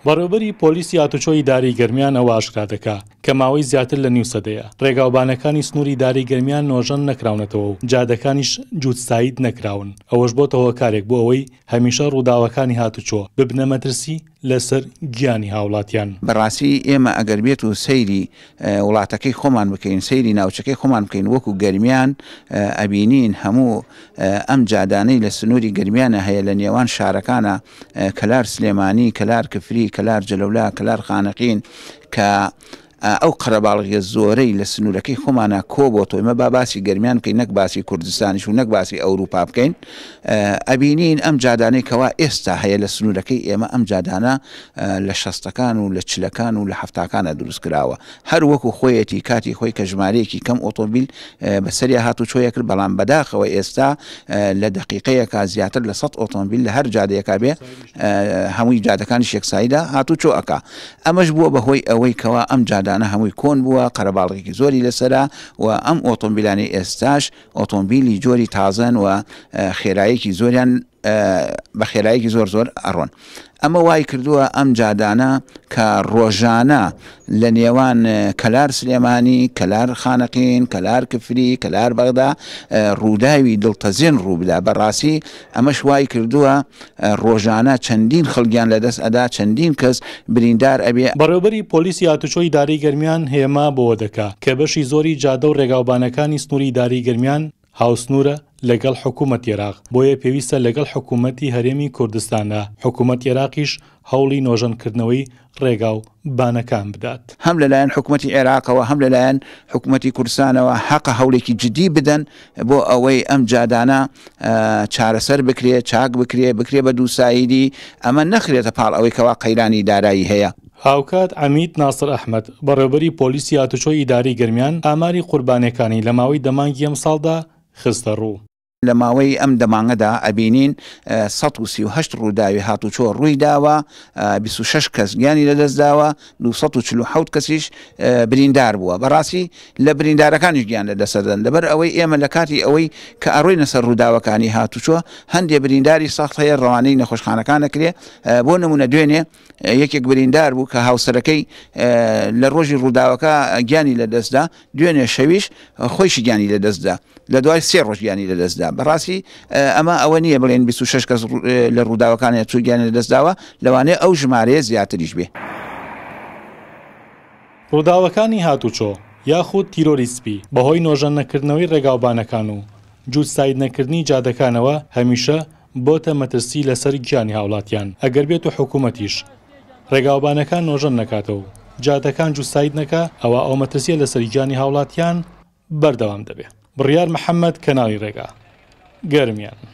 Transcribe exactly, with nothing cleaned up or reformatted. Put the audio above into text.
بەڕێوەبەری پۆلیسی هاتوچۆی داری گەرمیان ئەوە ئاشکرا دەکا کە ماوەی زیاتر لە نیو سەدەیە ڕێگاوبانەکانی سنووری داری گەرمیان نۆژەن نەکراونەتەوە و جادەکانیش جووتسایید نەکراون. ئەوەش بۆتەوە کارێک بۆ ئەوەی هەمیشە ڕووداوەکانی هاتوچۆ ببنە مەترسی لەسەر گیانی هاوڵاتیان. بەڕاستی ئێمە ئەگەر بێت و سەیری وڵاتەکەی خۆمان بکەین، سەیری ناوچەکەی خۆمان بکەین وەکو گەرمیان ئەبینین هەموو ئەم جادانەی لە سنووری گەرمیانە هەیە لە نێوان شارەکانە کەلار سلێمانی، کەلار کفری، کەلار جەلەولا، کەلار خانەقین کە ئەو قەرەباڵغیە زۆرەی لە سنوورەکەی خۆمانە کۆ بۆ تۆ ئێمە با باسی گەرمیان بکەین، نەک باسی کوردستانیش و نەک باسی ئەوروپا بکەین. ئەبینین ئەم جادانەی کەوا ئێستا هەیە لە سنوورەکەی ئێمە ئەم جادانە لە شەستەکان و لە چلەکان و لە هەفتاکانە دروست کراوە. هەر وەکو خۆیەتی کاتی خۆی کە ژمارەیەکی کەم ئۆتۆمبیل بەسەریا هاتوچۆیە کرد، بەڵام بەداخەوە ئێستا لە دقیقەیەکە زیاتر لە سەد ئۆتۆمبیل لە هەر جادەیەکا بێ هەمووی جادەکانی شێکساییدا هاتوچۆ ئەکا. ئەمەش بووە بەهۆی ئەوەی کەوا ئەم جادانە هەمووی کۆن بووە، قەرەباڵغێکی زۆری لەسەرا و ئەم ئۆتۆمبیلانی ئێستاش ئۆتۆمبیلی جۆری تازەن و خێراییەکی زۆریان بە خێراییەکی زۆر زۆر ئەڕۆن. ئەمە وای کردووە ئەم جادانە کە ڕۆژانە لە نێوان کەلار سلێمانی، کەلار خانەقین، کەلار کفری، کەلار بەغدا ڕووداوی دڵتەزێن ڕوو بدا. بەڕاستی ئەمەش وای کردووە ڕۆژانە چەندین خەڵگیان لەدەست ئەدا، چەندین کەس بریندار ئەبێ. بەڕێوەبەری پۆلیسی هاتوچۆی داری گەرمیان هێما بۆ دەکا کە بەشی زۆری جادە و ڕێگاوبانەکانی سنووری داری گەرمیان هاوسنوورە لەگەڵ حکوومەت عێراق، بۆیە پێویستە لەگەڵ حکوومەتی هەرێمی کوردستانە حکوومەت عێراقیش هەوڵی نۆژەنکردنەوەی ڕێگاو بانەکان بدات. هەم لەلایەن حکوومەتی عێراقەوە هەم لەلایەن حکوومەتی کوردستانەوە حەقە هەوڵێکی جدی بدەن بۆ ئەوەی ئەم جادانە چارەسەر بکرێ، چاک بکرێ، بکرێ بە دووساییدی، ئەمە نەخرێتە پاڵ ئەوەی کەوا قەیرانی دارایی هەیە. هاوکات عەمید ناسر ئەحمەد بەڕێوەبەری پۆلیسی هاتوچۆی ئیداری گەرمیان ئاماری قوربانیەکانی لە ماوەی دەمانگی ئەم ساڵدا خستە ڕوو. لە ماوەی ئەم دەمانگەدا ئەبینین سەد و سی و هەشت ڕووداوی هاتوچۆ ڕووی داوە، بیست و شەش کەس گیانی لەدەستداوە، دووسەد و چل و حەوت کەسیش بریندار بووە. بەڕاستی لە بریندارەکانیش گیان لەدەسەدەن لەبەر ئەوەی ئێمە لە کاتی ئەوەی کە ئەڕۆینە سەر ڕووداوەکانی هاتوچۆ هەندێک برینداری سەخت هەیە ڕەوانەی نەخۆشخانەکان ئەکرێ. بۆ نمونە دوێنێ یەکێک بریندار بوو کە هاوسەرەکەی لە ڕۆژی ڕووداوەکە گیانی لەدەستدا، دوێنێ شەویش خۆیشی گیانی لەدەستدا، لە دوای سێ ڕۆژ گیانی لەدەستدا. بەڕاستی ئەمە ئەوە نییە بڵێن بیست و شەش کەس لە ڕووداوەکانی چوو گیانی لەدەستداوە، لەوانەیە ئەو ژمارەیە زیاتریش بێ. ڕووداوەکانی هاتوچۆ یاخود تیرۆریسپی بەهۆی نۆژەن نەکردنەوەی ڕێگاوبانەکان و جووت ساید نەکردنی جادەکانەوە هەمیشە بۆتە مەترسی لەسەر گیانی هاوڵاتیان. ئەگەر بێت و حکوومەتیش ڕێگاوبانەکان نۆژەن نەکاتەوە و جادەکان جووت ساید نەکا، ئەوە ئەو مەترسیە لەسەر گیانی هاوڵاتیان بەردەوام دەبێت. بڕیار محەممەد کەناڵی ڕێگا گەرمیان.